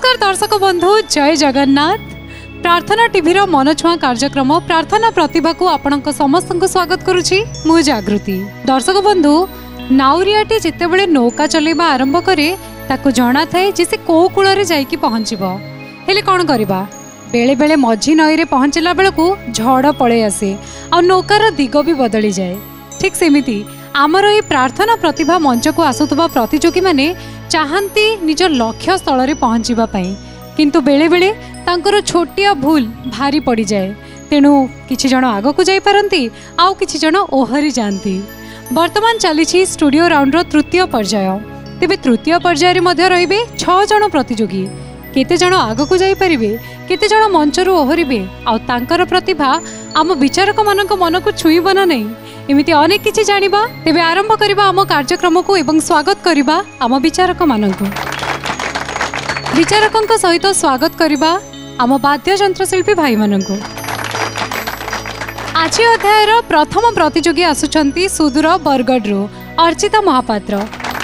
नमस्कार दर्शक बंधु जय जगन्नाथ। प्रार्थना टीवी मन छुआ कार्यक्रम प्रार्थना प्रतिभा को आपणक समस्त को स्वागत करुछि मु जागृति। दर्शक बंधु नाउरियाटी जितेबेले नौका चलेबा आरंभ करे ताको जणा थाए जे से को कूल रे जाईकी पहुँचबो हेले कोन करबा बेले बेले मझी नई रे पहुँचला बेलकू झड़ पळे आसे आ नौकार दिग भी बदली जाए। ठीक सेमिति आमर ये प्रार्थना प्रतिभा मंच को आसुवा प्रतियोगी माने चाहती निज लक्ष्य स्थल रे पहुँचवा किंतु बेले बेले तांकर छोटिया भूल भारी पड़ जाए। तेणु किछि जण आग को जाई पारंती आउ किछि जण ओहरी जानती। वर्तमान चली स्टूडियो राउंड तृतीय पर्याय। तेबे तृतीय पर्याय रे मध्य रहिबे 6 जण प्रतियोगी। केते जण आग को जाई परिबे केते जण मंचरू ओहरिबे आउ तांकर प्रतिभा आम विचारक मानक मन को छुईब ना नहीं एमिति अनेक किछि जानिबा। तेबे आरंभ करिबा आम कार्यक्रम को एवं स्वागत करिबा आम विचारक मानक। विचारकंक सहित स्वागत करिबा आम वाद्य यंत्रशिल्पी भाई मानक। आज अध्यायर प्रथम प्रतियोगी आसुचंती सुदूर बरगढ़ अर्चिता महापात्र।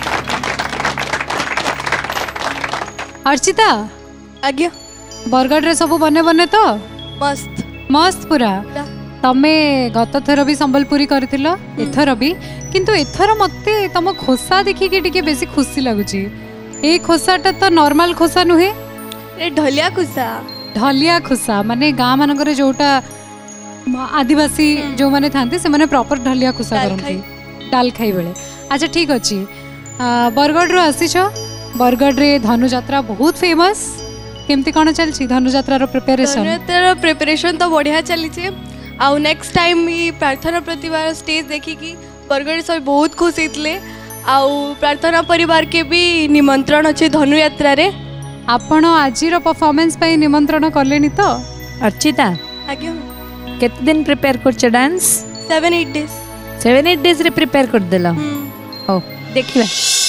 अर्चिता आज्ञा बरगढ़ रे सब बने बने तो मस्त मस्त पूरा। तमे गत थर भी संबलपुरी करथिलो एथर भी किंतु एथर मते तम खोसा देखि के टिके बेसी खुशी लागुची। ए खोसाटा तो नॉर्मल खोसा नुहे ए ढलिया खोसा। ढलिया खोसा माने गाँ मानकर जोटा आदिवासी जो माने थांती से माने प्रॉपर ढलिया खोसा करंती डाल खाई बेले। अच्छा ठीक अछि बरगढ़ रो आसीछ। बरगढ़ रे धनु यात्रा बहुत फेमस। केमती कोन चलछि धनु यात्रा रो प्रिपरेशन? धनु यात्रा प्रिपरेशन तो बढ़िया चली छे। आउ नेक्स्ट टाइम ई प्रार्थना प्रतिभा स्टेज देखि कि बरगढ़ सब बहुत खुश हेतले। आउ प्रार्थना परिवार के भी निमंत्रण अच्छे धनु यात्रा रे। आपण आजिर परफॉर्मेंस पे निमंत्रण करलेनी तो? अर्चिता आज्ञा केते दिन प्रिपेयर करछ डांस? 7-8 डेज। 7-8 डेज रे प्रिपेयर कर देला। हो देखिबा।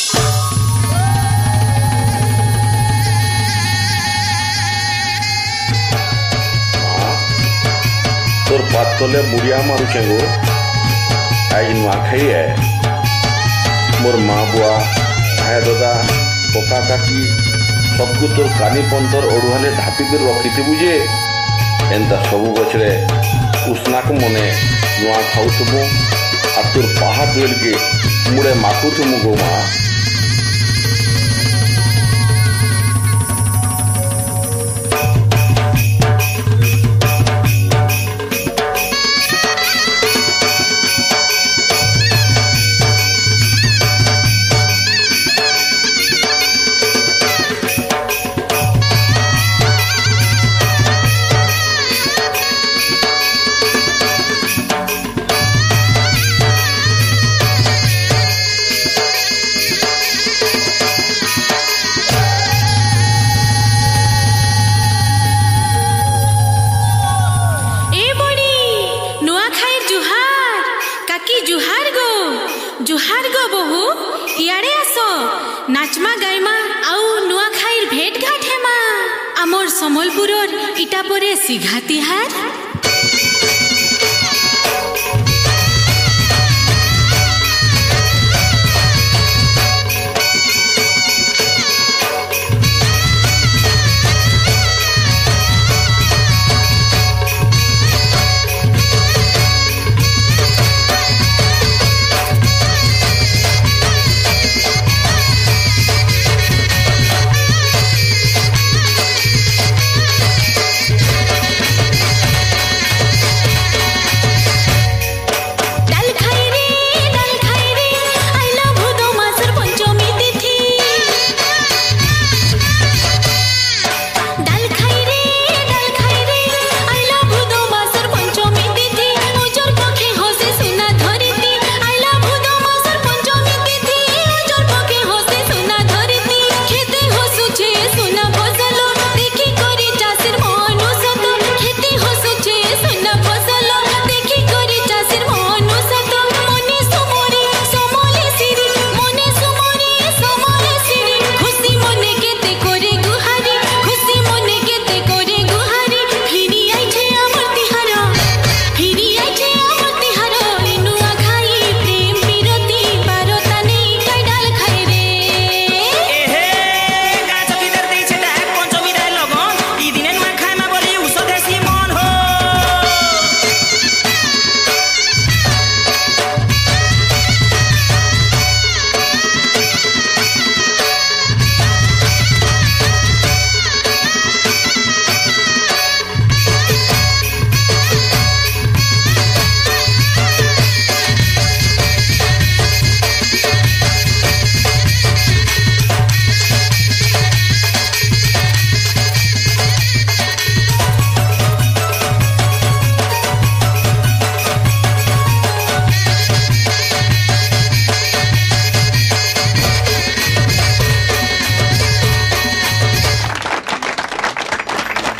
तोर पातले मुड़िया मारू चेंगो आज नुआ खाई है मोर माँ बुआ भाई दादा कका काकी सबको तोर कानी पंतर ओढ़ुआले ढापी कर रखी बुझे एंता सबू गछरे उष्णाक मने नुआ खाऊथबो आ तोर पहाड़ बेल के मुड़े माखुथमु गो माँ। जुहार गो बहु इयाड़े आसो नाचमा गाइमा आउ नुआ खाइर भेट घाट हेमा आमर समलपुरर इटा परे सिघा तिहार।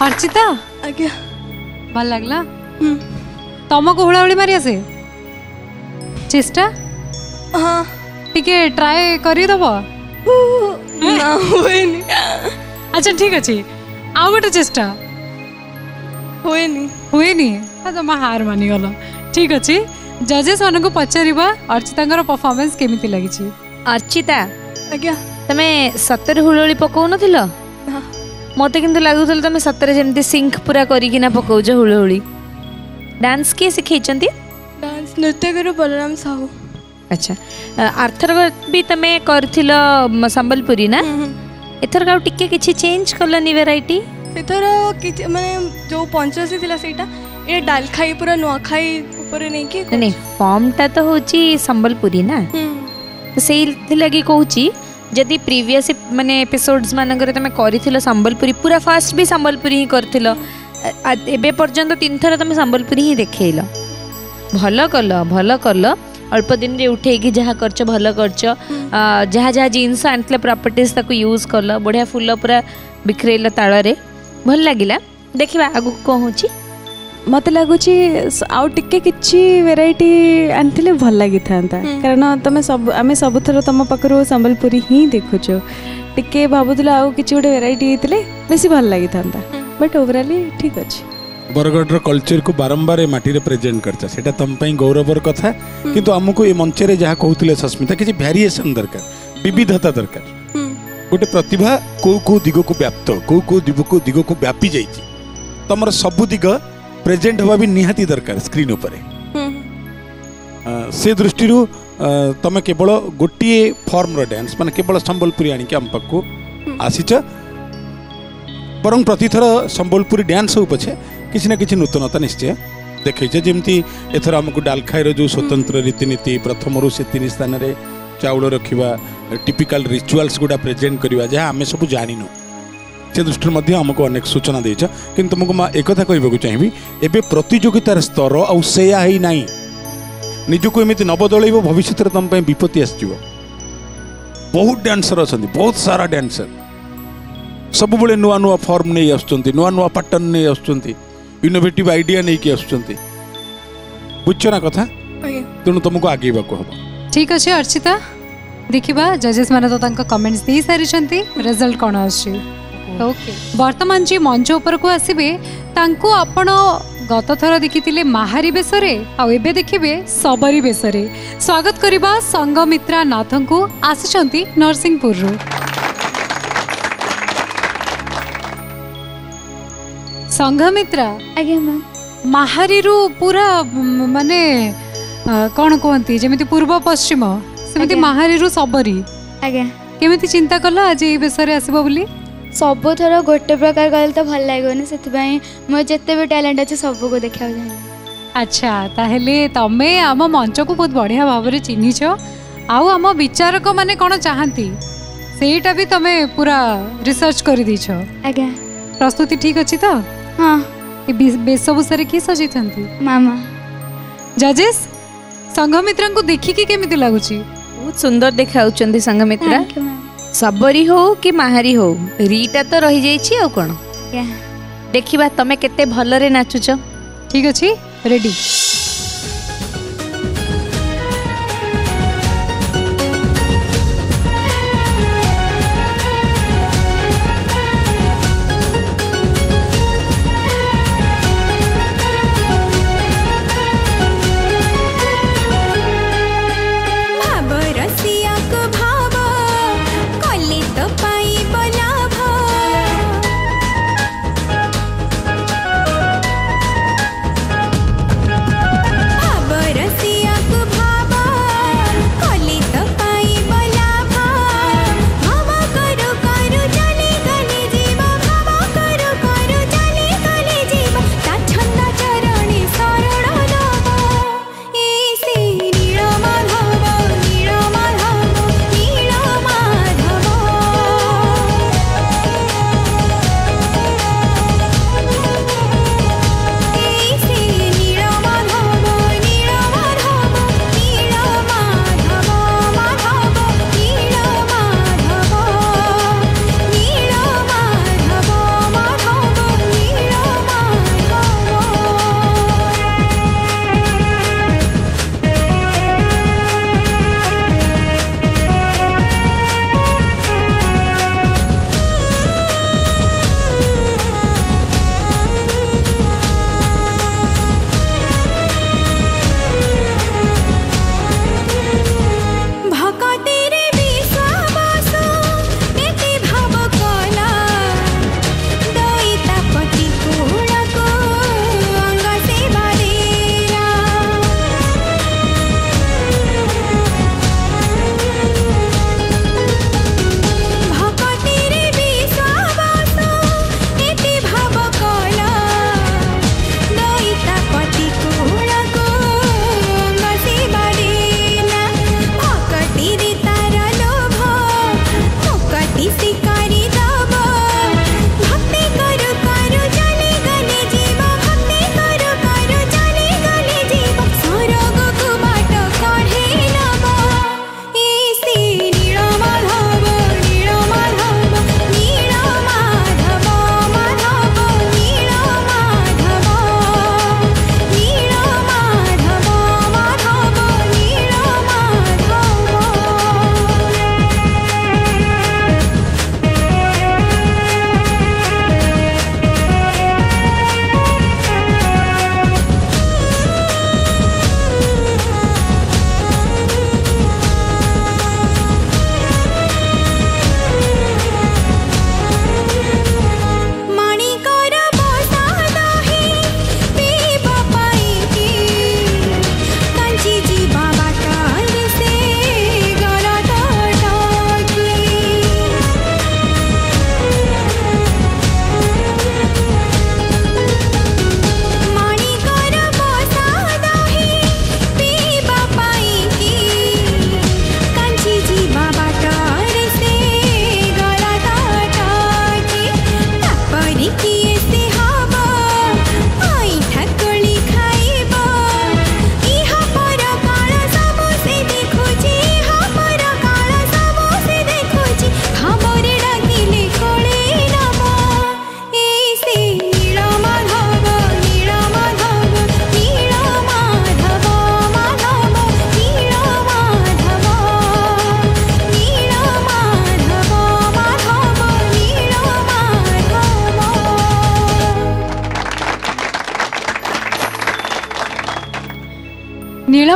अर्चिता आज्ञा भल लगला तुमको हुलाहुली मारी आसे चेष्टा हाँ टिके ट्राए करी दबो ना हुएनी अच्छा ठीक अछि आउ गोटे चेष्टा हुएनी हुएनी तुम हार मानी गल ठीक अच्छे जजेस मान पचारा अर्चिता परफॉर्मेंस केमिति लगी अर्चिता आज्ञा तमे सତରେ हुलुली पकाउ नथिलो मते किंतु लागुथल तमे सତରେ जेमति सिंक पूरा करिकिना पकाउज हुलुली डांस के सिखैचंती डांस नृत्य गुरु बलराम साहू अच्छा आर्थर भी तमे करथिलो संबलपुरी ना एथर गाउ टिके किछि चेंज करलनी वैरायटी एथर कि माने जो पंचसी थिला सेटा ए डाल खाई पूरा नुआ खाई ऊपर नहीं कि नहीं फॉर्म ता तो होची संबलपुरी ना तो सेही लगी कहूची जदि प्रीवियस माने एपिसोड्स मानकर तमे करिथिलो संबलपुरी पूरा फास्ट भी संबलपुरी ही करथिलो एबे पर्यंत 3 थर तमे संबलपुरी ही देखैलो भल कल अल्प दिन रे उठे कि जहाँ करछ भल करछ जहाँ जहाँ जिनस आनतले प्रॉपर्टीज ताको यूज कल बढ़िया फुल पूरा बिखरेल ताल रे भल लागिला देखिबा आगु को होची मत लगुच आउ टिके किछि वेराइटी आनथिले भल लागि थांता कारण तमे सब आमे सब थरो तम पाखरो संबलपुरी ही देखुछ टिके भाबुतला आउ किछि गोटे वेराइटी हेतले बेसी भल लागि थांता बट ओवरऑली ठीक अछि बरगढ़ कल्चर को बारंबार ए माटी रे प्रेजेंट करता सेटा तम पई गौरवर कथा किंतु हमको ए मंच रे जहा कहउतले सस्मिता किछि वेरिएशन दरकार विविधता दरकार गोटे प्रतिभा को दिग को व्याप्त को दिग को व्यापी जाइछि तमर सब दिग प्रेजेंट हवा भी निहाती दरकार स्क्रीन ऊपर से दृष्टि तमे केवल गोटे फॉर्म रो डांस माने केवल संबलपुरी आनी के हम पक्को आसीच बरं प्रतिथर संबलपुरी डांस हो पछे किसी ना किसी नूतनता निश्चय देखै जमती एथर हमको डाल खाइर जो स्वतंत्र रीतिनीति प्रथम रु से 3 स्थान रे चाउल रखिबा टिपिकल रिचुअल्स गुडा प्रेजेंट करबा जहाँ आमे सब जानिनो से दृष्टि आमको अनेक सूचना देछ किंतु तुमको मैं एक कथा कहबाक चाहिए एबे प्रतियोगितार स्तर आउ सेया ही नाही निजको एमिति न बदलैब भविष्य रे तुम विपत्ति आसजिवो बहुत डांसर अछंती बहुत सारा डांसर सब बळे नुआ नुआ फॉर्म नहीं आसुचंती नुआ नुआ पैटर्न नहीं आसुचंती इनोवेटिव आइडिया नहीं कि आसुचंती बुझछ ना कथा तेणु तुमको आगेबाको हबो ठीक अच्छे अर्चिता देखिबा जजेस माने तो तांका कमेंट्स दे सारी छंती रिजल्ट कोन आछी ओके वर्तमान जी मंच ऊपर को आसीबे तांको आपण गत थर देखिथिले माहारी बेसरे आ एबे देखिबे सबरी बेसरे स्वागत करिबा संगमित्रा नाथन को आसीचंती नरसिंहपुर रु संगमित्रा आज्ञा मैम माहारी रु पूरा माने कोन कहंती जेमिति पूर्व पश्चिम सेमिति माहारी रु सबरी आज्ञा केमिति चिंता कला आज ए बेसरे आसीबो बोली सब थर गोटे प्रकार कहले तो भल लागोनी सेतिबाई मो जत्ते भी टैलेंट अछि सब को देखा जाय अच्छा ताहेले तमे आम मंच को बहुत बढ़िया भाव में चिन्हिछ आउ आम विचारक माने कोन चाहंती सेटा भी तमे पूरा रिसर्च कर दीछ आज्ञा प्रस्तुति ठीक अछि तो हां ए बेसबुसरे की सजिथंती मामा जजेस संघमित्रा को देखि की केमिति लागुची बहुत सुंदर देखाउचंदी संघमित्रा सबरी हो कि माहारी हो रीटा तो रही जाइछि आ कोन देखिबा तमे केते भलरे नाचुच ठीक अछि रेडी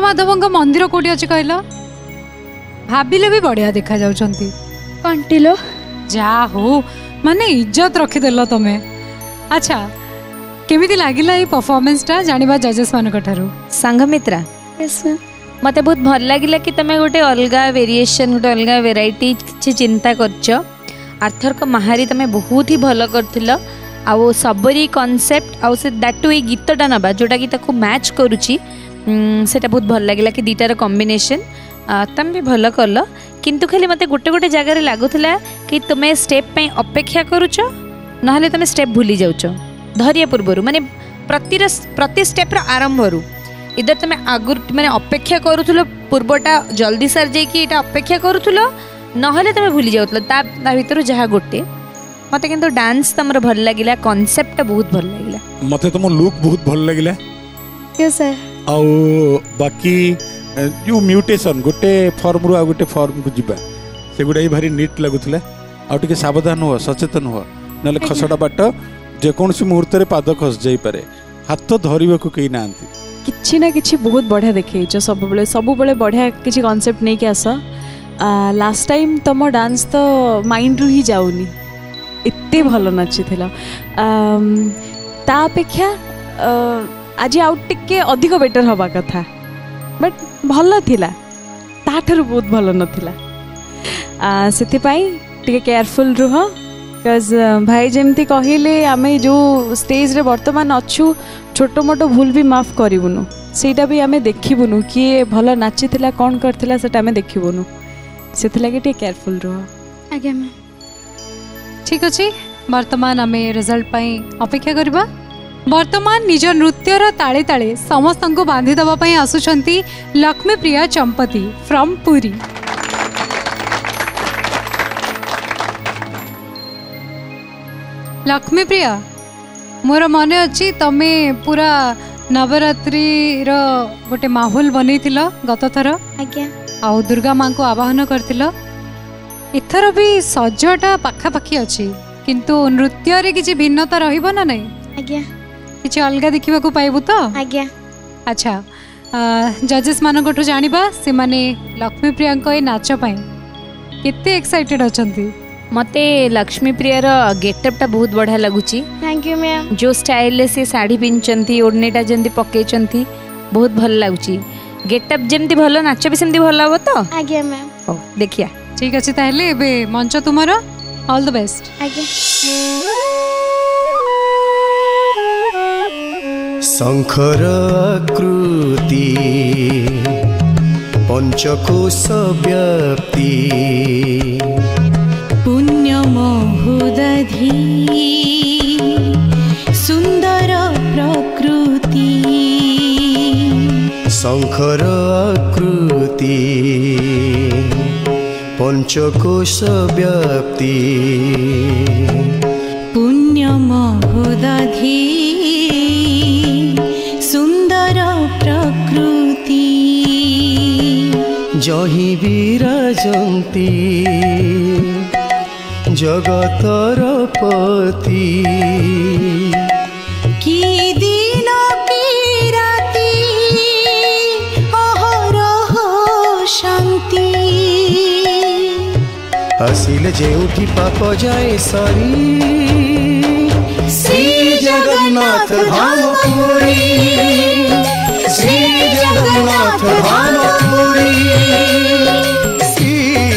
नीलमाधव मंदिर कोठी अच्छी कहल भाविले भी बढ़िया देखा जाउछंती कंटिलो जा हो माने इज्जत रखीदेल तमे। अच्छा केमिति लागिला ये परफॉर्मेंस टा जानिबा जजेस मानक ठारू संघमित्रा यस मैम मते बहुत भल लगिला कि तमे गोटे अलगा वेरिएशन गोटे अलगा वेराइटी किछि चिंता करछ। आर्थर को महारी तमे बहुत ही भल करथिल आउ सबरी कॉन्सेप्ट आउ से दैट टू ए गीतटा नबा जोटा कि ताको मैच करूची सेटा बहुत भल लगिला कि दीटार कॉम्बिनेशन तमे भी भल करल किंतु खाली मते गोटे गोटे जगह रे लागुथिला कि तुमे स्टेप पे अपेक्षा करूछ नहले तमे स्टेप भूली जाउछ धरिया पूर्वरु माने प्रति स्टेप रो आरंभ रु इधर तुम आगुर माने अपेक्षा करूथुलो पूर्वटा जल्दी सार जाइकी एटा अपेक्षा करूथुलो नहले तुम भूली जाउथलो ता भीतर जहा गोटे मते किंतु डांस तमर भल लागिला कांसेप्ट बहुत भल लागिला मते तुम लुक बहुत भल लागिला यस सर आउ बाकी जो म्यूटेशन गोटे फॉर्म रु आ गोटे फॉर्म को जिबा से गुडा ही भारी नीट लागुथला आ टिके सावधान हो सचेतन हो नले खसडा बाट जे कोनसी मुहूर्त रे पाद खस जाई पारे हाथ धरिबा को केई नांती किछि ना किछि बहुत बढ़िया देखैछ सब बेले बढ़िया किछि कांसेप्ट नै के आस लास्ट टाइम तुम डांस तो माइंड रु ही जाउनी एते भलो नाचिथिला ता अपेक्षा आज आउट टिके अधिक बेटर हवा कथा बट भल थिला ताठर बहुत भल नथिला सेति पई टिके केयरफुल रुह बिकॉज भाई जमती कहले आमे जो स्टेज रे वर्तमान अच्छु छोटो मोटो भूल भी माफ करूँ सेटा भी आमे देखिबुनु किए भल नाचिथिला कौन करथिला सेटा आमे देखिबुनु से लगे टे केयरफुल रह आज्ञा मैम ठीक अच्छे वर्तमान आमे रिजल्ट पाई अपेक्षा करबा। वर्तमान निज नृत्यर ताले ताले समस्त को बांधी दबा पई आसुछंती लक्ष्मी प्रिया चंपती फ्रॉम पुरी। लक्ष्मी प्रिया मोर मन अच्छी तमे पूरा नवरात्रि रो गोटे माहौल बनैथिल गत थर आज्ञा आउ दुर्गा माँ को आवाहन करथिल एथर भी सजटा पाखापाखि अच्छी किंतु नृत्य रे किछि भिन्नता रहिबो ना नहीं आज्ञा किछि अलगा देखिबा को पाइबु तो आज्ञा। अच्छा जजेस मानकठु जानिबा से माने लक्ष्मी प्रिया को ए नाच पाई केते एक्साइटेड अछंती। मते लक्ष्मी प्रिया रो गेटअप टा बहुत बढ़िया लगुची थैंक यू मैम जो स्टाइल से साड़ी पिंचंती ओढ़नेटा जेंती पकेचंती बहुत भल लागुची गेटअप जेंती भलो नाच भी सेंती भल लागो तो आज्ञा मैम ओ देखिया ठीक अछि ताहले एबे मंच तुमरो ऑल द बेस्ट आज्ञा। शंकर आकृति पंचकोश व्याप्ति पुण्य महोदधि सुंदर प्रकृति शंकर आकृति पंचकोश व्याप्ति पुण्य महोदधि सुंदर प्रकृति जहि विराजन्ति जगतर पति की दिन की राति अहरह शांति आसिले जेउठी पाप जाए सरी श्री जगन्नाथ धाम पुरी श्री जगन्नाथ धाम पुरी श्री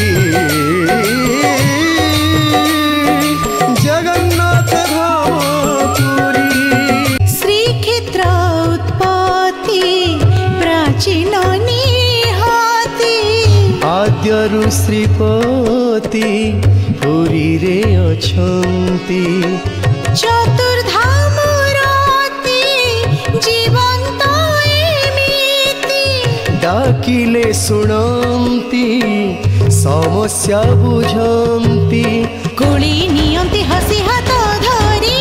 जगन्नाथ धाम पुरी श्रीक्षेत्र उत्पत्ति प्राचीन निहाती आद्यरु श्रीपति पुरी रे अछंती चतुर्धाम राति जीवंत एमिति डाकिले सुनंती समस्या बुझंती कोली नियंती हसी हाथ धरी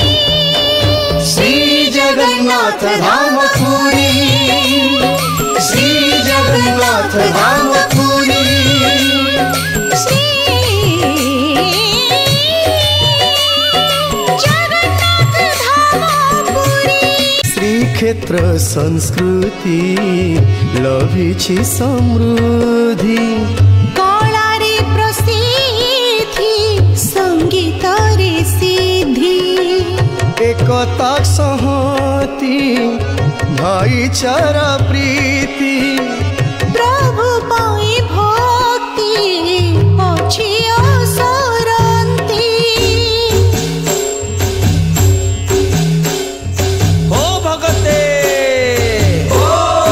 श्री जगन्नाथ धाम पुरी श्री जगन्नाथ धाम पुरी श्रीक्षेत्र संस्कृति लभिछि समृद्धि कलारे प्रसिद्धि संगीत रे सिद्धि एकता संहति भाईचारा प्रीति प्रभु पाई भक्ति अछि असरंती ओ भगते ओ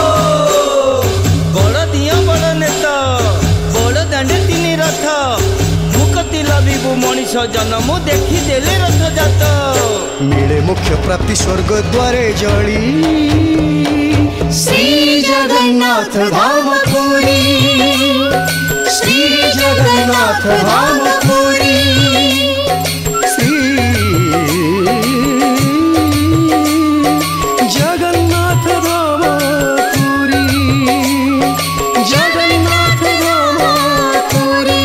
बड़ दिया बड़ नेता बड़ दांडे तीन रथ मुक्ति लभिबु मनीष जन्म देखी देले रथ जात मिले मुख्य प्राप्ति स्वर्ग द्वारे जड़ी श्री जगन्नाथ धाम पुरी श्री जगन्नाथ धाम पुरी श्री जगन्नाथ धाम पुरी जगन्नाथ धाम पुरी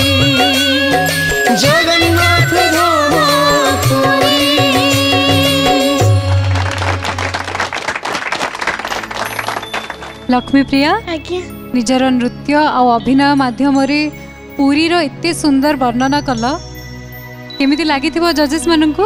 जगन्नाथ धाम पुरी। लक्ष्मी प्रिया आज्ञा निजर नृत्य आ अभिनय माध्यम पुरी रो एते सुंदर वर्णना कल केमिति लागिथिबो जजेस माननकु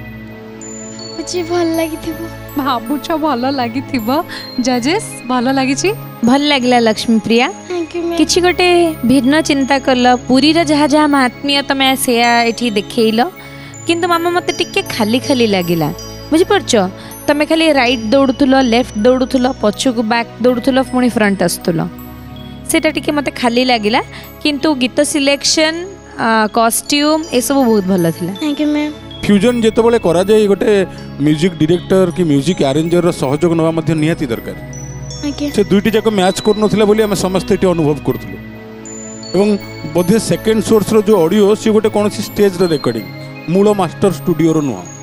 मुझे भल लागिथिबो भाबुछ भल लागिथिबो जजेस भल लागिछि भल लागला Lakshmi Priya thank you ma'am किछि गोटे भिन्न चिंता कल पुरी रो जहा जहा महात्म्य तमे सेया एठी देखैलो किंतु मामा मते टिके खाली खाली लागिला बुझि परछो तमे खाली राइट दौड़ुथुलो लेफ्ट दौड़ुथुलो पछकु बैक दौड़ुथुलो पुणी फ्रंट आस्तुलो सेटा टिके मते खाली लागिला किंतु गीत सिलेक्शन कॉस्ट्यूम ए सब बहुत भल थिला थैंक यू मैम फ्यूजन जेतेबेले करा जाय गोटे म्यूजिक डायरेक्टर कि म्यूजिक अरेंजर रो सहयोग नवा मध्ये निहाती दरकार आज्ञा से दुईटी जाक मैच करनथिला बोली हम समस्त एटी अनुभव करथुलु एवं बोधे सेकंड सोर्स रो जो ऑडियो से गोटे कोनसी स्टेज रो रिकॉर्डिंग मूल मास्टर स्टूडियो रो नुआ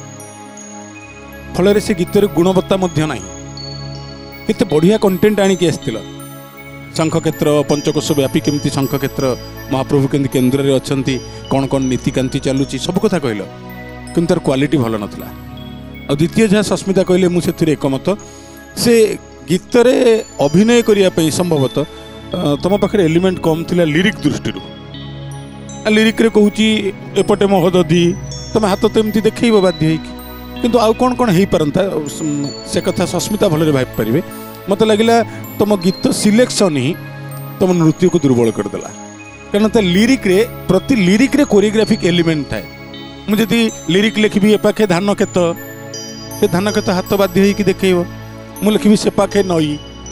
फल से गीत गुणवत्ता केते बढ़िया कंटेंट आनिक आसथिल शंख क्षेत्र पंचकोश व्यापी केमती शंख क्षेत्र महाप्रभु केमती केन्द्र में अच्छा कौन कौन नीतिकांति चलुची सब कथा कहल कि तार क्वालिटी भल नाला आ द्वितीय जहाँ सस्मिता कहले मुझे एकमत से गीत अभिनय करने संभवतः तुम पाखे एलिमेंट कम थी लिरिक दृष्टि लिरिक कहूँ एपटे मह दधी तुम हाथ तो एमती देखब बाध्य किंतु आउ कौन कौन हो पारंता से कथा सस्मिता भल भाई पारे मत लगिला तुम गीत सिलेक्शन ही तुम नृत्य को दुर्बल करदेला कारण लिरिक रे प्रति लिरिक रे कोरियोग्राफिक एलिमेंट थाए मुझे लिरिक लिखी एपाखे धान खेत से धान खेत हाथ बाध्य हो देखब मु लिखी से पाखे नई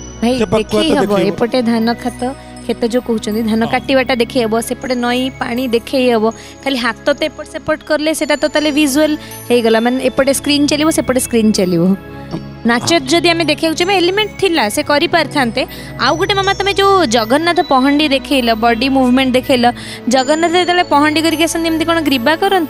एपटे धान खेत जो कहते धान काटाटा देखे हे सेपटे नई पानी देखे हे खाली हाथ तो एपट सेपट करले सेटा तो ताले विजुअल हो गला माने एपटे स्क्रीन चलिबो सेपटे स्क्रीन चलिबो नाच जदि आमे देखै जे एलिमेंट थिला से करि पारथांते आउ गोटे मामा तमे जो जगन्नाथ पहंडी देखैला बॉडी मूवमेंट देखैला जगन्नाथ जेतले पहंडी करिके आसंती एमती कोन ग्रीबा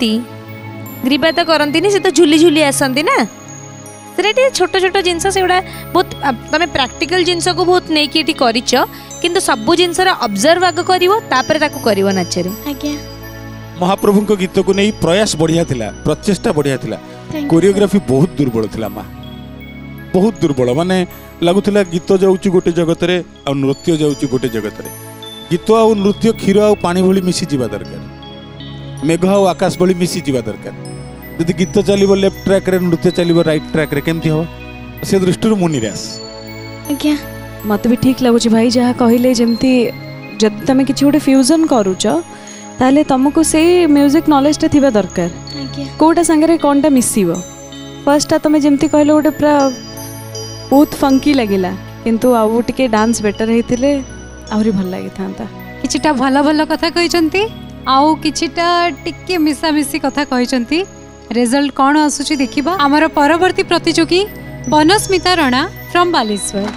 तो करंती नि से तो झुली झुली आसंती ना से छोट छोट जिनस से बहुत तमें प्राक्टिकल जिनस को बहुत नहीं कि करिच किंतु सब जिनस ऑब्जर्व आग करिवो तापर ताको करिवो नाचरे आज्ञा महाप्रभु को गीत को नहीं प्रयास बढ़िया थिला प्रचेष्टा बढ़िया थिला कोरियोग्राफी बहुत दुर्बल थिला माँ बहुत दुर्बल माने लगुला गीत जाऊँच गोटे जगत रे आ नृत्य जाऊँच गोटे जगत रे गीत आ नृत्य क्षीर आ पानी भली मिसी जीवा दरकार मेघ आ आकाश भली मिसी जीवा दरकार यदि गीत चलो लेफ्ट ट्रैक रे नृत्य चलो राइट ट्रैक रे केमती हो से दृष्टि मु निराश आज्ञा मत भी ठीक लगुच भाई जहाँ कहले जमती जब तुम किसी गोटे फ्यूजन करुच ताले तुमको से म्यूजिक नॉलेज टा थिबा दरकार आज्ञा कोटा संगे कोनटा मिसिबो फर्स्ट तुम जमती कहले गोटे पूरा बहुत फंकी लगिला किंतु आउ टिके डांस बेटर हेतिले आहुरी भल लागि थांता किछिटा भल भल कथा कहिसंती आउ किछिटा टिके मिसा मिसी कथा कहिसंती रिजल्ट कौन आसुची देखिबा आमर परवर्ती प्रतियोगी बनस्मिता राणा फ्रॉम बालेश्वर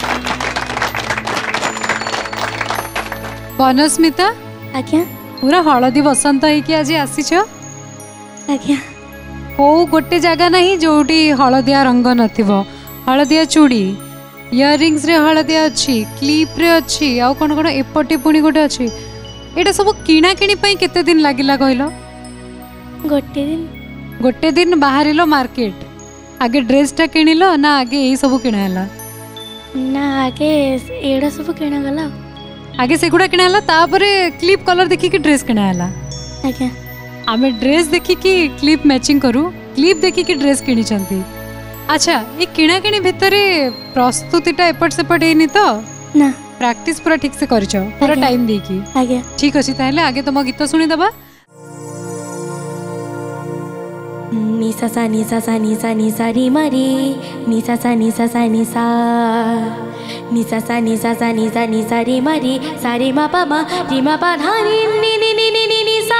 बनस्मिता आज्ञा पूरा हलदी बसंत होइकी आज आसीछ आज्ञा को गोटे जगह नहीं जोटी हलदिया रंग नथिबो हलदिया चूड़ी इयरिंग्स रे हलदिया अच्छी क्लिप रे अच्छी आउ कोन कोन एपटे पुणी गोटे अच्छी एटा सब किणा किणी पई केते दिन लागिला कहलो गोटे दिन बाहरिलो मार्केट आगे ड्रेसटा किଣିଲ ना आगे यही सब किणाला ना आगे एड़ा सब किणा गला आगे सेगुड़ा किणाला तापर क्लिप कलर देखिकी ड्रेस किणाला आज्ञा आमे ड्रेस देखिकी क्लिप मैचिंग करू क्लिप देखिकी ड्रेस किणी चंती अच्छा ये किणा किणी भितरे प्रस्तुतिटा एपट सेपट हेनी तो ना प्रैक्टिस पूरा ठीक से करछ पूरा आज्ञा। टाइम देकी आज्ञा ठीक अछि ताहले आगे तुम गीत सुनी दबा निसा सा निसा सा निसा निसा री मरी निसा सा निसा सा निसा निसा सा निसा सा निसा निसा री मरी सा रे मा पा धा नी नी नी नी नी नी निसा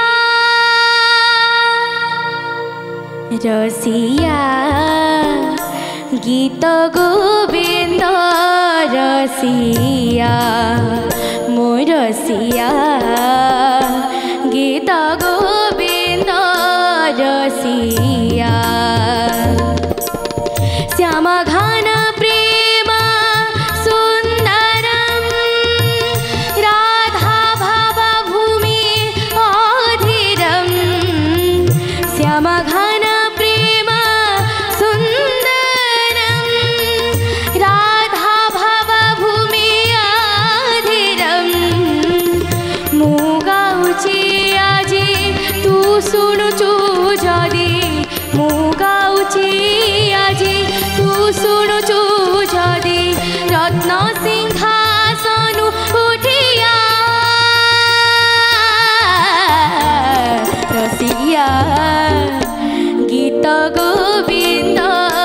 रसिया गीत गोविंद रसिया मो रसिया गीत गोविंद रसिया श्याम घन प्रेम सुंदरम राधा भाव भूमि अधीरम श्याम घन प्रेम सुंदरम राधा भाव भूमि अधीरम मु गाउची आजी तू शुणुचु जदि मु गाउची आजी तू शुणुचु जदि रत्न सिंहासन उठिया रसिया गीत गोविंद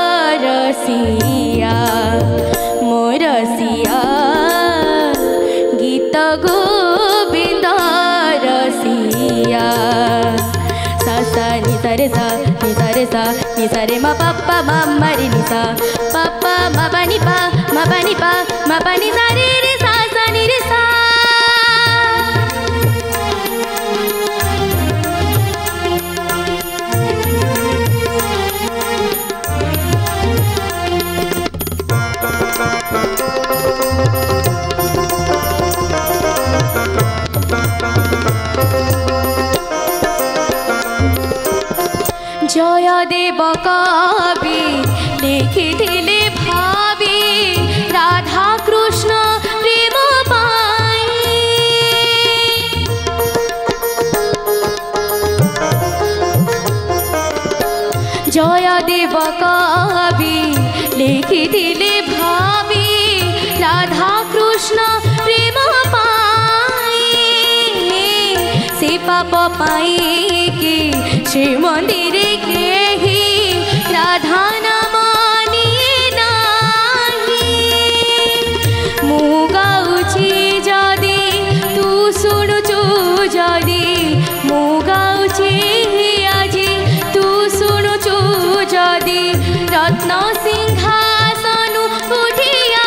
रसिया मो रसिया गीत गोविंद रसिया सा सा नि सा रे सा नि सा रे सा नि सा रे मा पा मा मा रे नि सा पा मा पा नि पा मा पा नि पा मा पा नि सा रे रे सा नि रे सा जयदेव कवि लिखिथिले भावी राधा कृष्ण प्रेम पाई जयदेव कवि लिखिथिले भावी राधा कृष्ण प्रेम पाई से पाप पाई कि श्री मंदिर केही राधा नाम निये नाही मु गाउची जदि तू शुणुचु जदि मु गाउची आजी तू शुणुचु जदि रत्न सिंहासन उठिया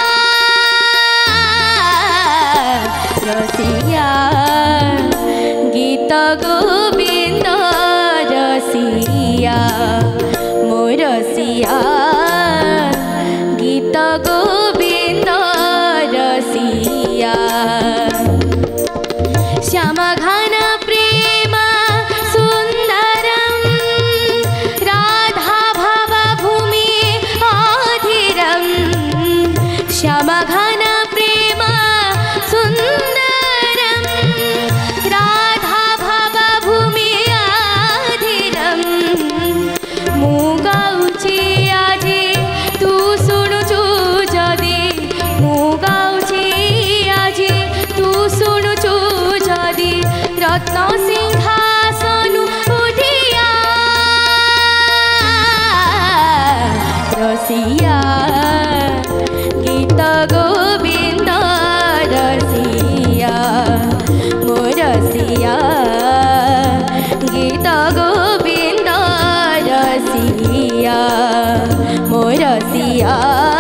रसिया गीत गोविंद रसिया मो रसिया गीत गोविंद रसिया श्याम घन प्रेम सुंदरम राधा भाव भूमि अधीरम श्याम घन प्रेम सुंदरम राधा भाव भूमि अधीरम मु गाउची आजी तू शुणुचु जदि मु गाउची आजी तू शुणुचु जदि रत्न सिंहासन उठिया रसिया गीत गोविंद रसिया मो रसिया गीत गोविंद रसिया मो रसिया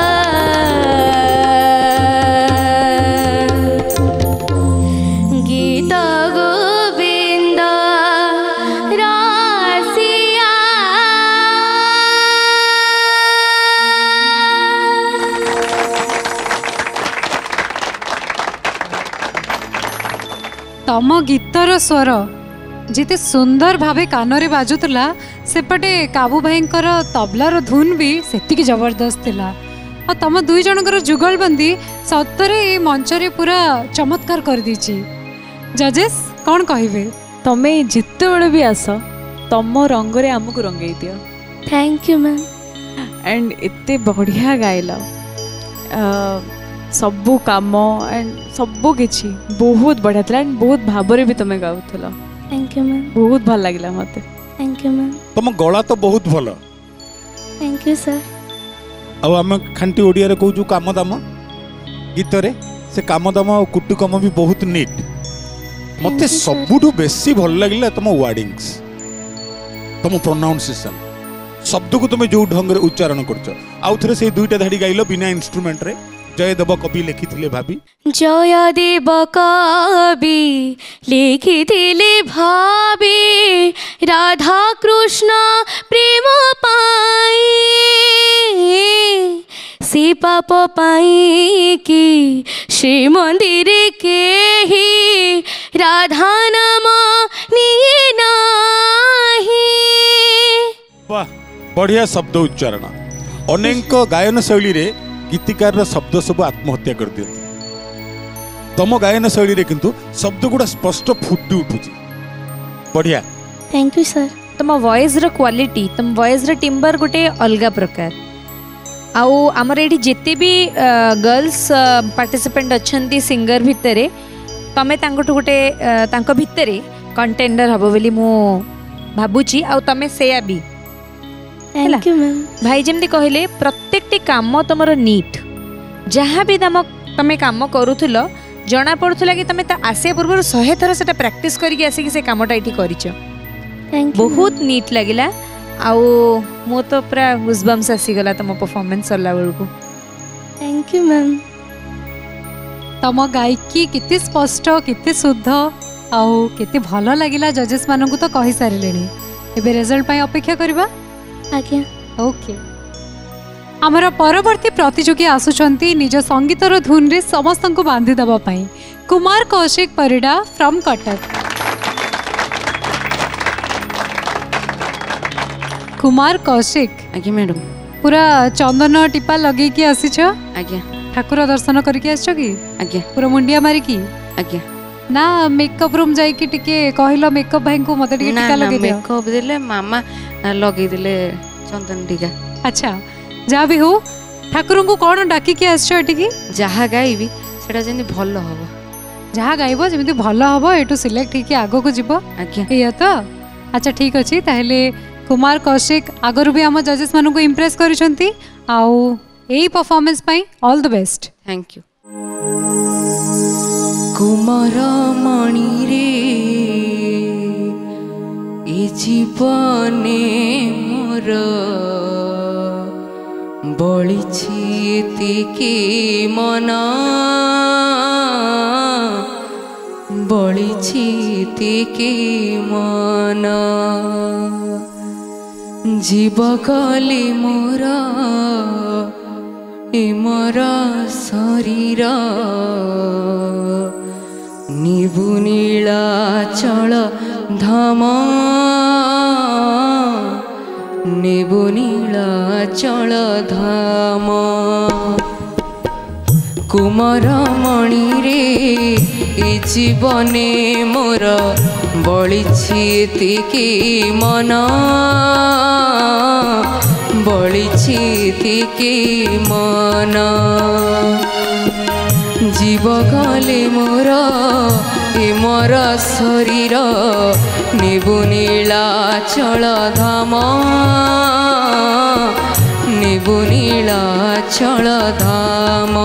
गीत गोविंद रसिया तम गीतर स्वर जिते सुंदर भावे कानरे बाजुला सेपटे काबू भाईंकर तबलार धुन भी सेतिकी जबरदस्त थिला। और तुम दुई जनकर जुगलबंदी सतरे ए मंचरे पूरा चमत्कार कर दीची। जजेस कौन कहिबे? तमे जिते बड़े भी आस तम रंगरे आमको रंगई दियो। Thank you ma'am. एंड इतने बढ़िया गाइल सबू काम एंड सबू किछि बहुत बढ़िया था एंड बहुत भावरे भी तुम गाउथलो। Thank you ma'am. बहुत भल लगिला मते। Thank you ma'am. तुम गला तो बहुत भल। Thank you sir. अब आम खांटी ओडिया रे कहूँ काम दाम गीत रे से काम दाम और कुटु कम भी बहुत नीट। मते सबुठु बेसी भल लगिला तुम वर्डिंग्स तुम प्रोनाउंसिएशन शब्द को तुम जो ढंग रे उच्चारण करछ। आउ थरे से दुईटा धाड़ी गाइलो बिना इंस्ट्रूमेंट रे। जयदेव कवि लिखिथिले भाभी। जयदेव कवि लिखिथिले भाभी राधा कृष्ण प्रेम पाई से पाप पाई कि श्री मंदिर के ही राधा नाम निये नाही। वाह बढ़िया शब्द उच्चारण। अनेक गायन शैली रे गीतिकार शब्द सब आत्महत्या कर दियंती। तम गायन शैली रे किंतु शब्द गुड़ा स्पष्ट फुटी उठुची। बढ़िया। Thank you sir. तुम वॉइस रो क्वालिटी तुम वॉइस रो टिम्बर गोटे अलगा प्रकार। आउ आमर एठी जेते भी गर्ल्स पार्टिसिपेंट अच्छंती सिंगर भितरे तमे तांकटु गोटे तांको भितरे कंटेंडर हबो बोली मु भाबुची। आउ तमे सेया भी। Thank you ma'am. भाई जमती कहले प्रत्येकटी काम तुमर नीट जहाँ भी तमे काम करूथुल जना पड़ुथुला कि तमे आसे पूर्व 100 थर सेटा प्रैक्टिस करके आसी से कामटा एठी करिछ। बहुत नीट लगिला। आउ मो तो पूरा गुजबम्स आसी गला तुम परफॉर्मेंस सरला बेलको। Thank you ma'am. तम गायकी कितने स्पष्ट कितने शुद्ध आउ केते भल लगिला। जजेस मानकु तो कहि सारिलेनी। एबे रिजल्ट पई अपेक्षा करबा। आज्ञा। ओके आमर परवर्ती प्रतियोगी आसुचंती निज संगीतर धुन रे समस्त को बांधि दबा पाई कुमार कौशिक परिडा फ्रॉम कटक। कुमार कौशिक। आज्ञा मैडम। पूरा चंदन टिपा लगे कि आसीछ। आज्ञा। ठाकुर दर्शन करके आछो कि? आज्ञा। पूरा मुंडिया मारी की? आज्ञा। ना मेकअप रूम जाई कि टिके कहलो मेकअप भाई को मते टिके टिका लगे दियो। मेकअप देले मामा लगे दिले चंदन टिका। अच्छा जा भी हो ठाकुर को कौन डाकी के आछो एटिकी? जहा गाइबी सेटा जेंति भलो हबो। जहा गाइबो जेमिति भलो हबो एटु सिलेक्ट हिके आगो को जिवो। आज्ञा। एया तो अच्छा ठीक अछि। ताहले कुमार कौशिक आगरु भी हम जजेस मानको इंप्रेस करिसंती आउ एई परफॉर्मेंस पई all the best. Thank you. Kumar Mani रे ए जीवने मोर बलिछि एतिके मन बलिछि एतिके मन जीव गले मोर ए मोर शरीर निबु नीलाचल धाम निबु नीलाचल धाम कुमार मणि रे ए जीवने मोर बलिछि एतिके मन बलिछि एतिके मन जीव गले मोर ए मोर शरीर निबु नीलाचल धाम निबु नीलाचल धाम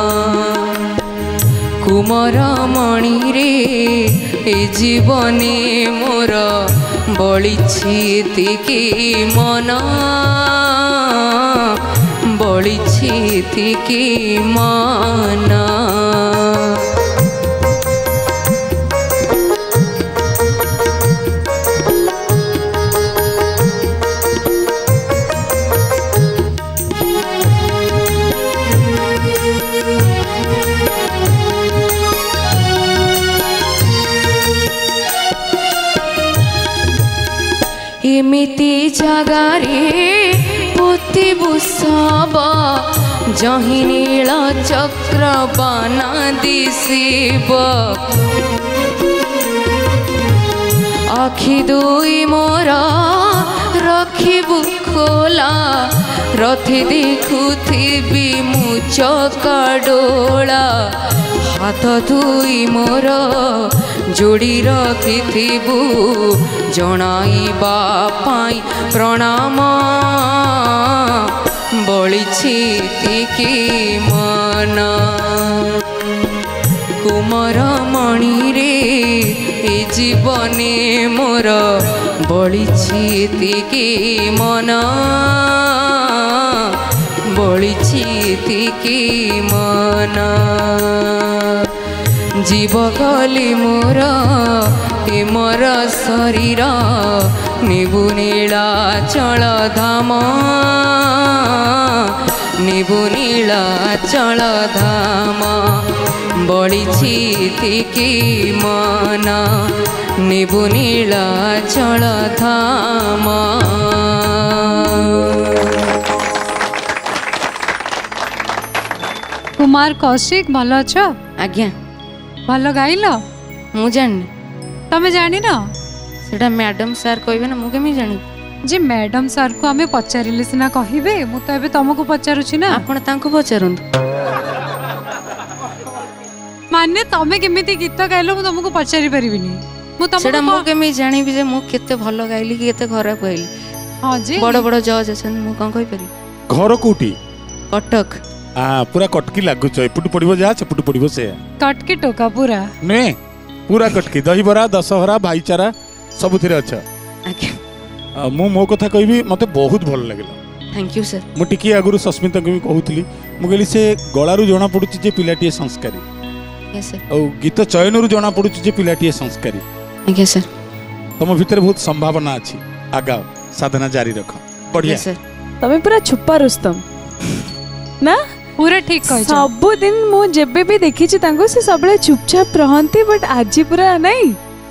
कुमार मणि रे ए जीवने मोर बलिछि एतिके मन बलिछि एतिके मन एमिति जगारे पोतिबु सब जहि नील चक्र बाना दिशिब आखि दुई मोर रखिबु खोला रथि देखुथिबि मु चकडोला हाथ धुई मोर जोड़ी रखिथिबु जणाइबा पाई प्रणाम बलिछि तिकी मन कुमार मणि रे ए जीवने मोर बलिछि तिकी मन बलिछि तिकी मन जीव गली मोर ए मोर शरीर निबु नीलाचल धाम निबु नीलाचल धाम बलिछि तिकी मन निबु नीलाचल धाम। कुमार कौशिक भल अछ? आज्ञा भल गाइल? मु जानी तमे जानी ना सेटा मैडम सर कहबे ना मु केमी जानी जे मैडम सर को हमें पचारिले सिना कहिबे मु तो एबे तुमको पचारुछि ना आपण तांको पचारंतु माने तमे केमिति गीत गाइलो मु तुमको पचारि परिबिनी मु तुमको सेटा मु केमी जानिबि जे मु केते भलो गाइली कि केते खराब गाइली हां जी बड़ बड़ जज अछन मु कोन कहि परि घर कोठी कटक पूरा कटकी लागुच एपटू पड़ो जहाँ सेपटू पड़ो से कटकी टोका पूरा नुहे पूरा कटकी दहीबरा दशहरा भाईचारा सबुथ अच्छा मु मो कथा कहबी मते बहुत भल लागला थैंक यू सर मु टिकी आगुरु सस्मिता को भी कहूतली मु कहली से गलारू जना पडुची जे पिलाटी संस्कारी यस सर औ गीत चयनरु जना पडुची जे पिलाटी संस्कारी ओके सर तुम भीतर बहुत संभावना अछि आगा साधना जारी रख बढ़िया सर तमे पूरा छुपा रुस्तम ना पूरा ठीक कहि सब दिन मु जेबे भी देखि छी तांको से सबले चुपचाप रहंती बट आज पूरा नहीं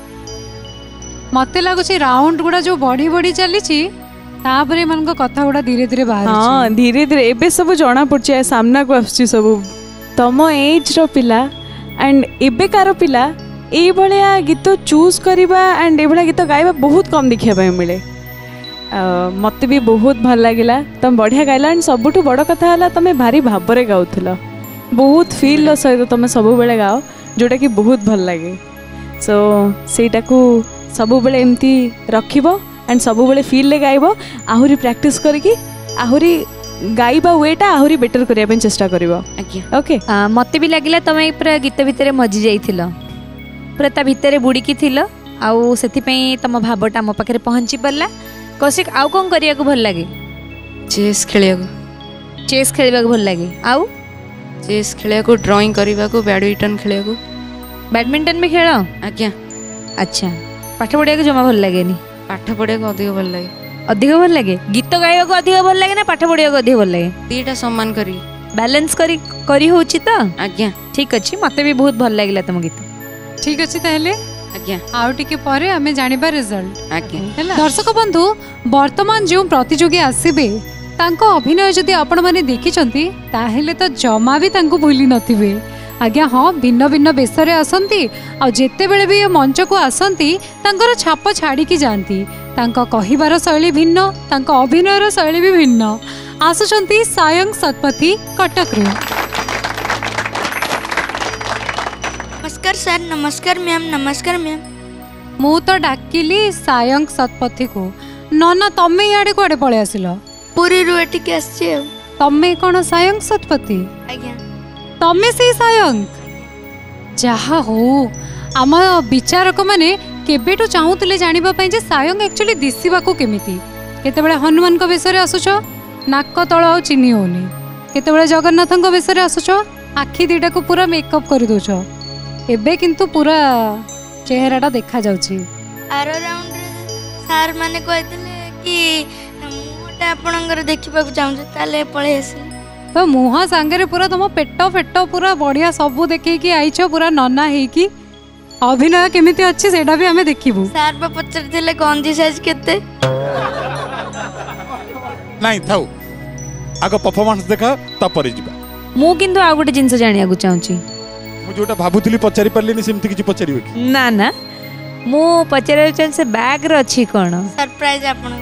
मते लागु छी राउंड गुडा जो बड़ी बड़ी चली छी तापरे मन को कथा गुडा धीरे धीरे बाहर हां धीरे धीरे एबे सब जाना पड़छ सामना को आछी सब तम एज रो पिला एंड एबे कार पिला ए भलिया गीत चूज करबा एंड ए भलिया गीत गाइबा बहुत कम देखिया पाए मिले मत भी बहुत भल लगिला तुम बढ़िया गाइला एंड सबुठु बड़ कथा हला तमे भारी भाबरे गाउथला बहुत फील सहित तुम सब बेले गाओ जोटा कि बहुत भल लगे सो सेटा को सब बेले एमती रखिबो एंड सब बेले फील ले गाइबो आहुरी प्रैक्टिस करके आहुरी गाइबा वेटा आहुरी बेटर करिया पे चेष्टा करिवो ओके मते भी लागिला तमे पूरा गीत भितरे मजी जाइथिलो पूरा ता भितरे बुड़ीकी थिलो आउ सेति पई तम भाबटा म पाखरे पहुंची परला कौशिक आउ कौन करिया को भल लगे चेस खेलिया को चेस खेलिबा को भल लगे आउ चेस खेलिया को ड्राइंग करिबा को बैडमिंटन खेलिया को बैडमिंटन में खेल आज्ञा अच्छा पाठ पढ़िया को जमा भल लगे नी पाठ पढ़िया को अधिक भल लगे अधिक भल लगे गीत गाइबा को अधिक भल लगे ना पाठ पढ़िया को अधिक भल लगे दीटा सम्मान करी बैलेंस करी होची त आज्ञा ठीक अछि मते भी बहुत भल लागिला तम गीत ठीक अछि ताहले आज्ञा आउ टिके परे हमें जानिबा रिजल्ट आज्ञा दर्शक बंधु वर्तमान जो प्रतियोगी आसीबे तांको अभिनय जदि आपण माने देखिचंती ताहेले तो जमा भी तांको भूली नथिबे आज्ञा हाँ भिन्न भिन्न बेसरे आसंती आ जेते बेले भी मंच को आसंती तांकर छाप छाड़ी की जांती तांको कहिबार शैली भिन्न तांको अभिनयर शैली भी भिन्न आसुचंती सायं सतपथी कटक रे नमस्कार सर नमस्कार मैम नमस्कार मैम मु तो डाकिली सायं सतपथी को नना तमे याडे कोडे पळे आसिलो पूरी रु एटिके आछे तमे कोन सायं सतपथी आज्ञा तमे से सायं जहा हो आम विचारक माने केबेटू चाहूतले जानिबा पई जे सायं एक्चुअली दिसिबा को केमिति केतेबेले हनुमान को बेसरे आसुचो नाक तळ आ चिन्हि होनी केतेबेले जगन्नाथ को बेसरे आसुचो आखि दीटा को पूरा मेकअप कर दोछो एबे किंतु पूरा चेहराटा देखा जाउची आरो राउंड रे सर माने कहतले कि मोटा आपनकर देखिबा को चाहू ताले पळे आसी तो मुहा सांगे पूरा तुम पेट फेट पूरा बढ़िया सबू देखे कि आईछ पूरा नना है कि अभिनय केमिति अच्छी सेटा भी हमें देखिबू। सार बा पचरथिले गंजी साइज केते नहीं थाउ आगो परफॉर्मेंस देखा तापर जिबा। मु किंतु आ गोटे जिंस जानिया को चाहूची। मु जोटा भाबुतली पचारि परलिनी सेमति किछि पचारिबे कि ना ना मु पचारे चाहे से बैग रे अछि कोन सरप्राइज आपन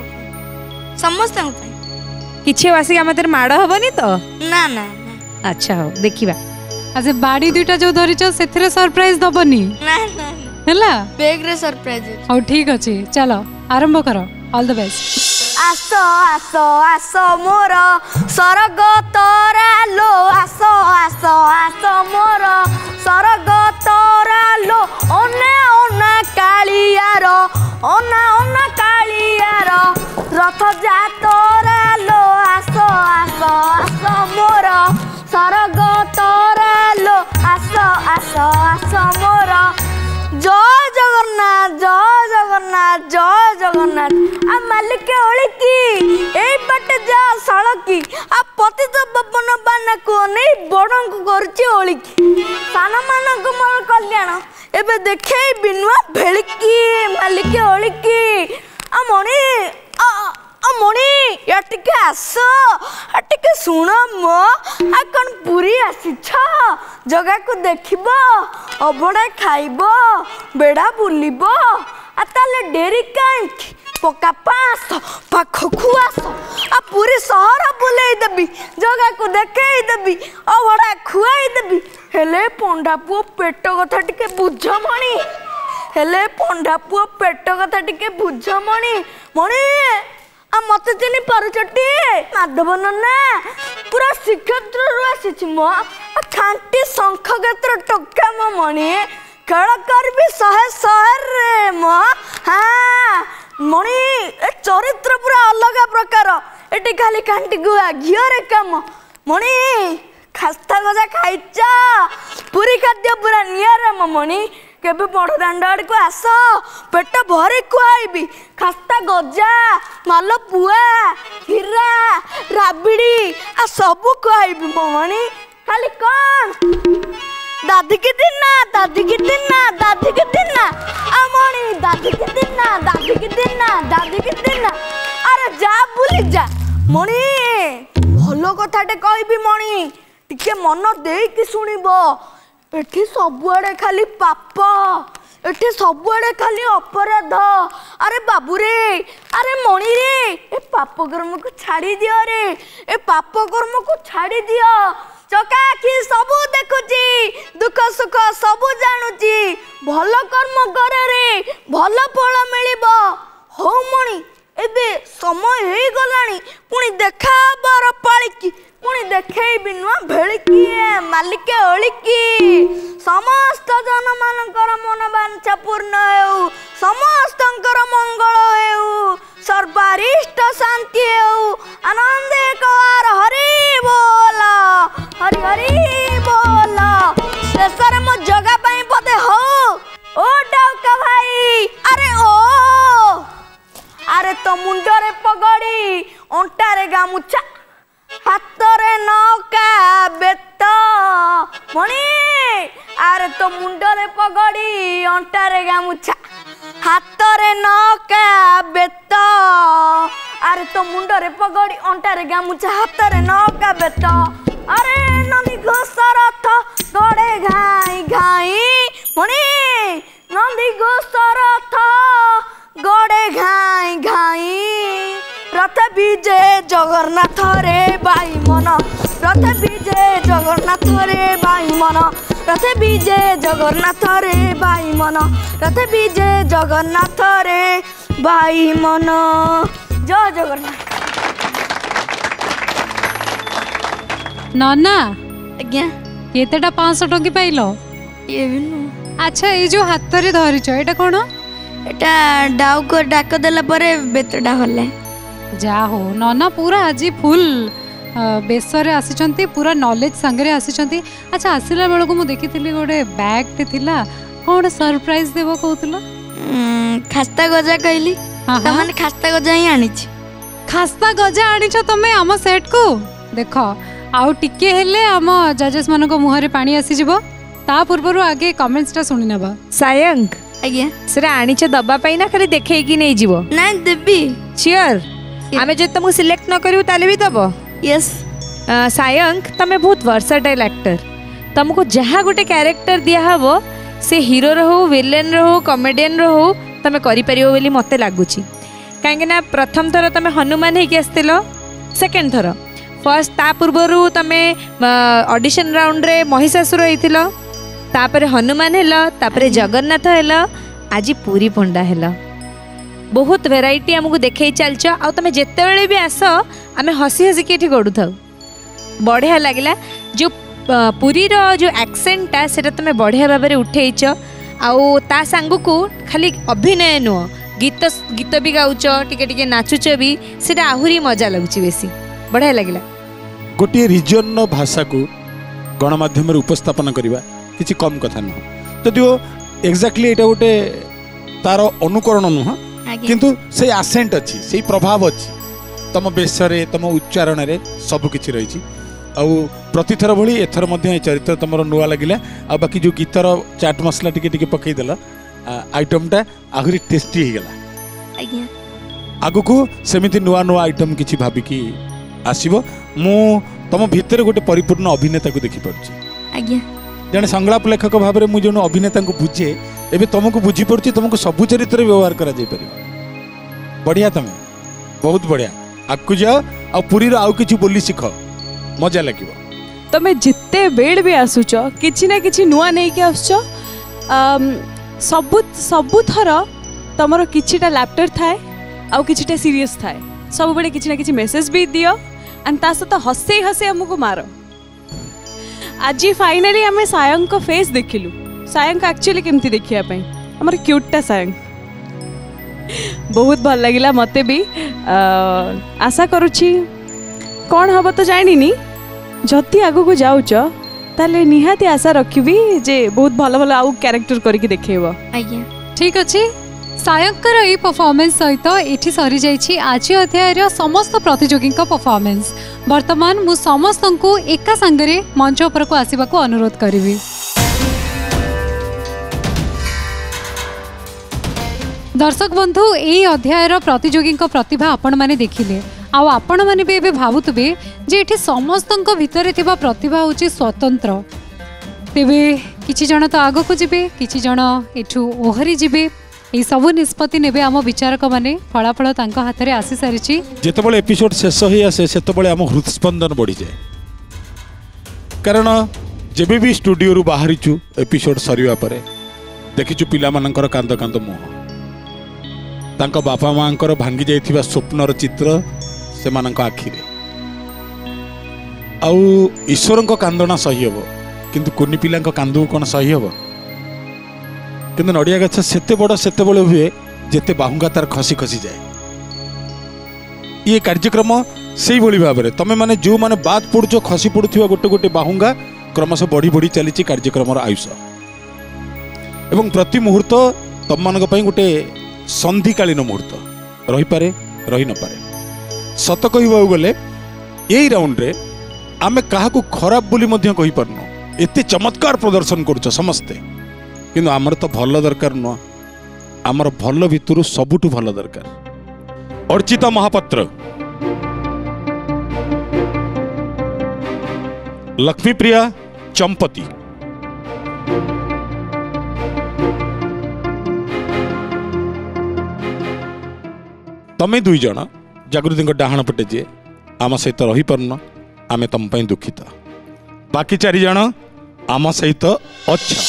समस्त किछि वासी का मते माड़ हबनी तो ना ना अच्छा हो देखिबा। आज बाड़ी दुईटा जो धरिच सेथिरे सरप्राइज दबनी ना ना हला बैग रे सरप्राइज हो ठीक अछि चलो आरंभ करो ऑल द बेस्ट। आसो आसो आसो मोर सरग तोरा लो आसो आसो आसो मोर सरग तोरा लो ओना ओना कालियार ओना ओना कालियार रथ जा तोरा लो आसो आसो आसो मोर सरग तोरा लो आसो आसो आसो मोर जय जगन्नाथ जय जगन्नाथ जय जगन्नाथ आ मालिक ओळिकी एई पटे जा सळकी आ पतित बपन बाना को नहीं बड़ों को करची ओळिकी साना माना को मोर कल्याण एबे देखे बिनुआ भेळकी मालिक ओळिकी आ मणी आ मणी या टिके आसो आ टिके सुनो मो आ कौन पूरी आसी छ जगह को देखिबो अबड़ा खाइबो बेड़ा बुलिबो आ ताले डेरी काई पका पास पाखखु आसो आ पूरी शहर बुलेई देबी जगह को देखेई देबी अबड़ा खुआई देबी हेले पंडा पुओ पेट कथा टिके बुझ मणी हेले पंडा पुओ पेट कथा टिके बुझ मणी मणी आ मत चिनी पारुचटी माधव नन्ना पूरा श्रीक्षेत्र आसी मो खांटी शंख क्षेत्र टोका मो मणि खेल करबी शहे शहर रे मो हाँ मणि ए चरित्र पूरा अलग प्रकार एटी खाली खांटी गुआ घिओ रे काम मणि खास्ता गजा खाइचा पूरी खाद्य पूरा नियर मो मणि केबे बड़ दांड आड़ को आस पेट भरी खुआईबी खास्ता गजा माल पुआ हीरा राबिड़ी आ सबू खुआईबी मो मणि खाली कौन दादी के दिन ना दादी के दिन ना दादी के दिन ना आ मणि दादी के दिन ना दादी के दिन ना दादी के दिन ना अरे जा बुली जा मणि भलो कथाटे कहबी मणि टिके मन देई कि सुनिबो एठी सबुआड़े खाली पाप एठी सबुआड़े खाली अपराध अरे बाबू रे अरे मणि रे ए पाप कर्म को छाड़ी दियो रे ए पाप कर्म को छाड़ी दियो चका कि सबू देखुची दुख सुख सबू जानुची भल कर्म करे रे भल फल मिलिबो हो मणि एबे समय हे गलानी पुणी देखा बार पाळिकी पुणी देखैबी नुआ भेळिकी मालिक ओळिकी समस्त जन मानकर मन वांछा पूर्ण हेउ समस्तंकर मंगल हेउ सर्वारिष्ट शांति हेउ आनंद एकवार हरि बोल हरि हरि बोल शेषर मो जगह पई पदे हो ओ डाउका भाई अरे तो मुंडरे पगड़ी अंटारे गामुछा हातरे नौका बेत मणि अरे तो मुंडरे पगड़ी अंटारे गामुछा हातरे नौका बेत अरे तो मुंडरे पगड़ी अंटारे गामुछा हातरे नौका बेत अरे नंदी घोषरथ गड़े घाई घाई मणि नंदी घोषरथ गड़े घाई घाई रथ विजे जगन्नाथ रे बाई मन रथ विजे जगन्नाथ रे बाई मन रथ विजे जगन्नाथ रे बाई मन रथ विजे जगन्नाथ रे बाई मन जय जगन्नाथ। नना आज्ञा केतेटा 500 टंकी पाइलो ये भी नु अच्छा ये जो हाथ रे धरिछ एटा कोन एटा डाउ को डाक देला परे बेतडा होले जा हो नना पूरा आज फुल बेसरे आसी पूरा नॉलेज संगे आसी। अच्छा आसला बेल को देखी गोटे बैग टे थिला कौन सरप्राइज देबो कहतलो खास्ता गजा कहली तमने खास्ता गजा ही आनी खास्ता गजा आनिछ तमे आम सेट को देख आउ टिके हेले आम जजेस मानको मुहरे पानी आसी जिवो ता पूर्व आगे कमेंट्सटा शुणी नबा। सायंक आज्ञा सेरा आनिच दबा पाई ना खाली देखै कि नहीं जीवो ना देबी श्योर आमे जे तुमको सिलेक्ट न करियो ताले भी दबो यस सायंक तमे बहुत वर्सटाइल एक्टर तुमको जहाँ गोटे कैरेक्टर दिया हबो से हीरो रो विलेन रो कॉमेडियन रो तमे करि परियो बोली मते लागुची काहे ना प्रथम थर तमे हनुमान हे के आस्तिलो सेकंड थर फर्स्ट ता पूर्वरु तमे ऑडिशन राउंड रे महिषासुर हेतिलो तापर हनुमान हेलो तापर जगन्नाथ हेलो आज पूरी पंडा हेलो बहुत वेराइटी आमको देखई चलछ आ तमे जेते बेले भी आस आमे हसी हसी के गड़ू था बढ़िया लगला जो पुरी रो जो एक्सेंटा सेटा तमे बढ़िया भाव में उठेइछ आउ ता सांग को खाली अभिनय नुह गीत गीत भी गाउछ टिके टिके नाचुच भी सेटा आहुरी मजा लगुची बेसी बढ़िया लगला गोटे रिजन भाषा को गणमाध्यम उपस्थापन करवा किसी कम कथा नुह जदिओ एक्जाक्टली एटा गोटे तार अनुकरण नुह किंतु से आसेंट अच्छी से प्रभाव अच्छी तुम बेसरे तुम उच्चारण रे सब किछि रही आउ प्रतिथर भली एथर मध्य चरित्र तुम नुआ लगिला आ बाकी जो गीतर चाट मसला टिके टिके पकई देला आइटमटा आहुरी टेस्टी हो गला आगु को सेमिति नुआ नुआ आइटम किछि भाबी कि आसीबो मु तुम भितर गोटे परिपूर्ण अभिनेता को देखि पड़छि आज्ञा जने संलाप लेखक भाव में मुझे अभिनेता को बुझे एबे तुमको बुझी पड़ी तुमको सबु चरित्र व्यवहार करा जाय परिबो बढ़िया तुम बहुत बढ़िया आगु जाओ आ पुरी आउ किछि बोली सिख मजा लगिबो तमे जिते बेड भी आसुच किछि ना किछि नुआ नै के आसुच सबु थर तमरो किछिटा लैप्टर थाए आउ किछिटा सीरियस थाए सब बड़े किछि ना किछि मेसेज भी दियो एंड ता सत हसे हसे हमको मारो आज फाइनली आम सायंक फेस देखिलु सायंक एक्चुअली केमती देखिया पई हमर क्यूटटा सायंक बहुत भल लगिला मते भी आशा करूची कौन हम तो जानिनी जति आगु को जाउच ताले निहाती आशा रखिबी जे बहुत भल भल आउ कैरेक्टर करके देखेबो आज्ञा ठीक अछि सायंकर ए परफॉर्मेंस सहित एठी सरी जाइछि आज अध्यायर समस्त प्रतियोगी परफॉर्मेंस वर्तमान मु समस्त को एका संगरे मंच ऊपर को आसीबा को अनुरोध करिवि दर्शक बंधु ए अध्यायर प्रतियोगी प्रतिभा आपण माने देखिले आ आपण माने भी एबे भाबुतबे जे एठी समस्त भितरे थिबा प्रतिभा होची स्वतंत्र तेबे किछि जण तो आगो को जिबे किछि जण एठू ओहरी जिबे ये सब निष्पत्ति नेबे आम विचारक माने फलाफल तांको हाथ रे आसी सारिछि जेतेबेले एपिसोड शेष होई आसे सेतेबेले आम हृदस्पंदन बढ़ी जाए कारण जेबे भी स्टूडियो रु बाहरिचु एपिसोड सरीवा परे देखिचु पिला मानकर कांद कांद मुह तांको बापा मांकर भांगी जाइथिबा स्वप्नर चित्र से मानक आखिरे आउ ईश्वरंको कांदना सही हबो किंतु कुनी पिलांको कांदू कोन सही हबो किंतु नड़िया गछ सेते बड़ सेते बड़ हुए जेते बाहुंगा तार खसी खसी जाए ये कार्यक्रम से ही भाव में तुम मैंने जो मैंने बाद पड़ुच खसी पड़ुवा गोटे गोटे बाहुंगा क्रमश बढ़ी बढ़ी चली कार्यक्रम आयुष एवं प्रति मुहूर्त तुम मान गोटे संधिकालीन मुहूर्त रही पारे रही न पारे सत कह गले यही राउंड रे आमे काहाकू खराब बोली मध्य कहि पारनो एते चमत्कार प्रदर्शन करूछ समस्ते किंतु आमर तो भल दरकार नुह आमर भल भितरु सबुठु भल दरकार अर्चिता महापात्र लक्ष्मीप्रिया चंपती तमे दुई जन जागृति डाहाण पटे जे आम सहित रही पारन आमे तम पई दुखित बाकी चारि जन आम सहित अच्छा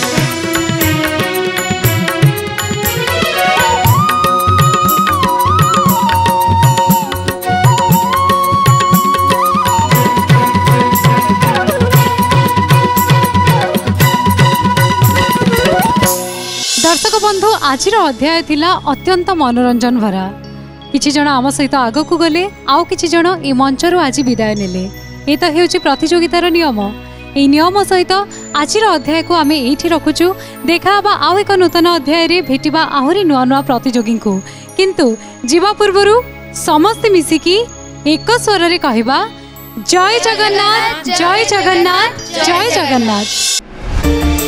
दर्शक बंधु आज अध्याय थिला अत्यंत मनोरंजन भरा किछि जण आम सहित आग को गले आउ किछि जण ए मंचर आज विदाय नेले ए तो हेउछि प्रतियोगितार नियम ए नियम सहित आज अध्याय को आमे एठी रखुछु देखा बा आउ एक नूतन अध्याय रे भेटिबा आहुरी नुआ नुआ प्रतियोगी को किंतु जीवा पूर्वरु समस्त मिसिकी एक स्वर रे कहबा जय जगन्नाथ जय जगन्नाथ जय जगन्नाथ।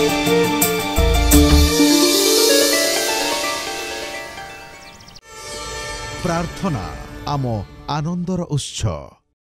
प्रार्थना आम आनंदर उत्सव।